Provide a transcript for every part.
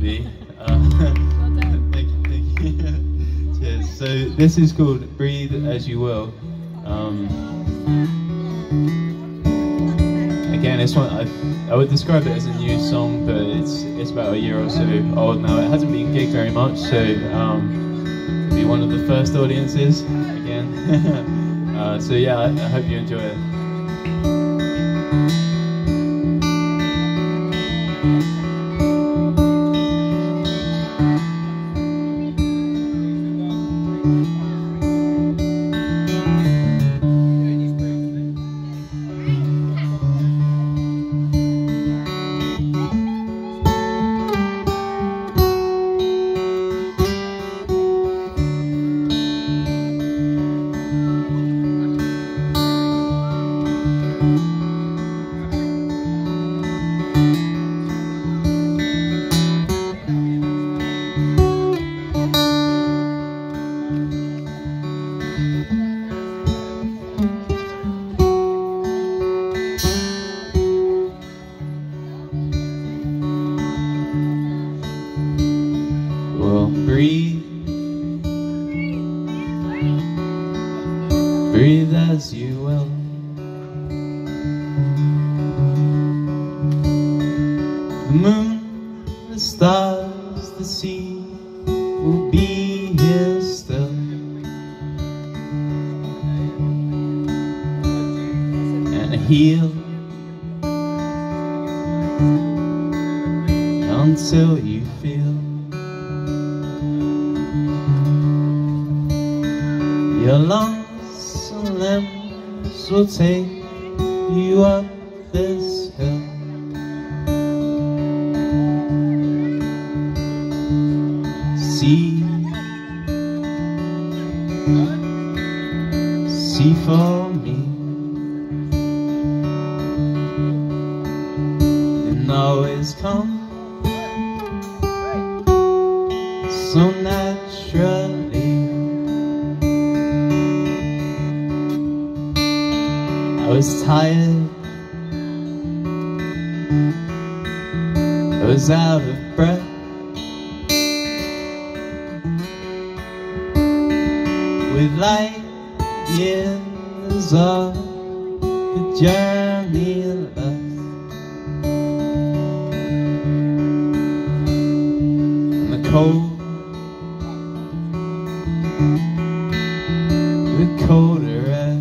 be. Thank you. Cheers. So this is called Breathe As You Will. Again, this one I would describe it as a new song, but it's about a year or so old now. It hasn't been gigged very much, so to be one of the first audiences again. So yeah, I hope you enjoy it. Breathe as you will. The moon, the stars, the sea will be here still. And heal until you feel your lungs and limbs will take you up this hill. See for me, and always come so naturally. I was tired, I was out of breath, with light years of the journey left, and the colder air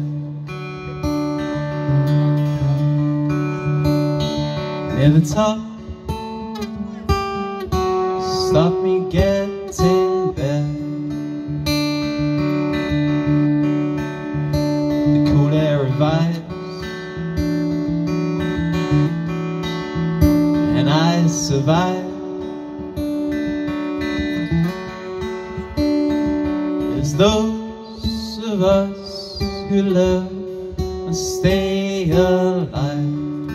never talk, stop me getting there. And I survive. There's those of us who live and stay alive.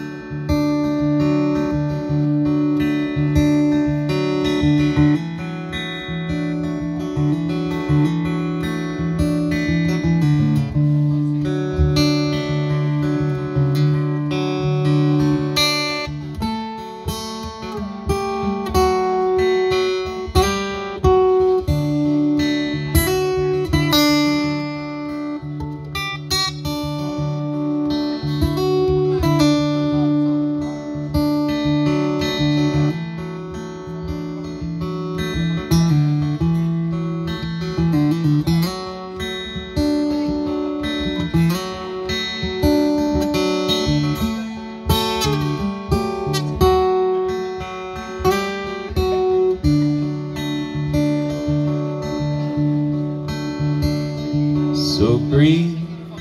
So breathe,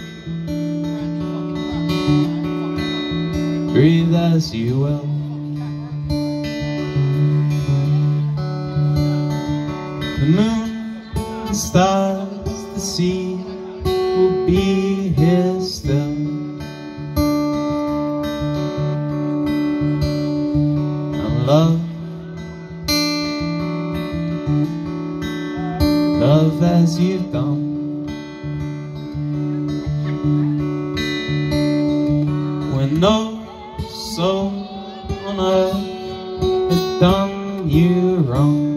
breathe as you will. The moon, the stars, the sea will be here still. And love as you've done. When no soul on earth has done doing you wrong.